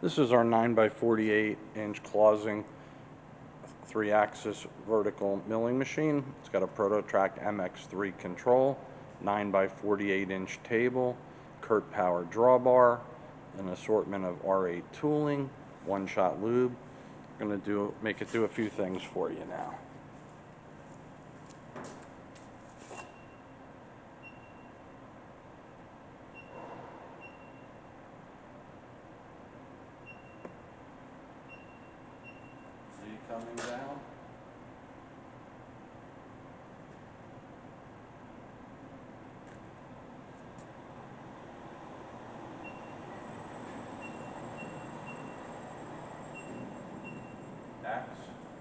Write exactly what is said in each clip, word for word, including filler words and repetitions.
This is our nine by forty-eight inch closing three axis vertical milling machine. It's got a Prototrac M X three control, nine by forty-eight inch table, Kurt Power drawbar, an assortment of R eight tooling, one-shot lube. I'm gonna do make it do a few things for you now. See coming down? X.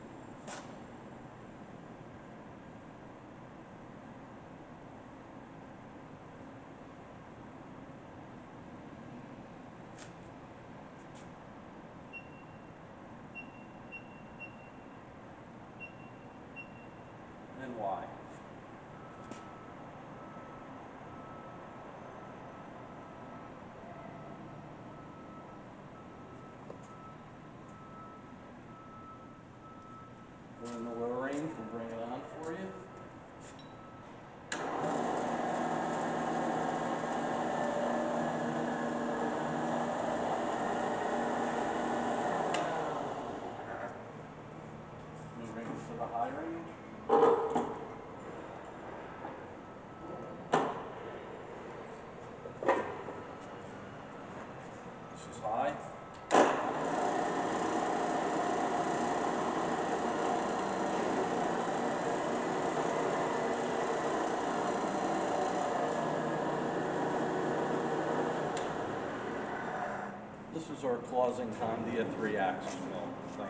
And Y. We're in the low range, we'll bring it on for you. Moving to the high range. This is high. This is our Clausing Condia three axis mill. Thank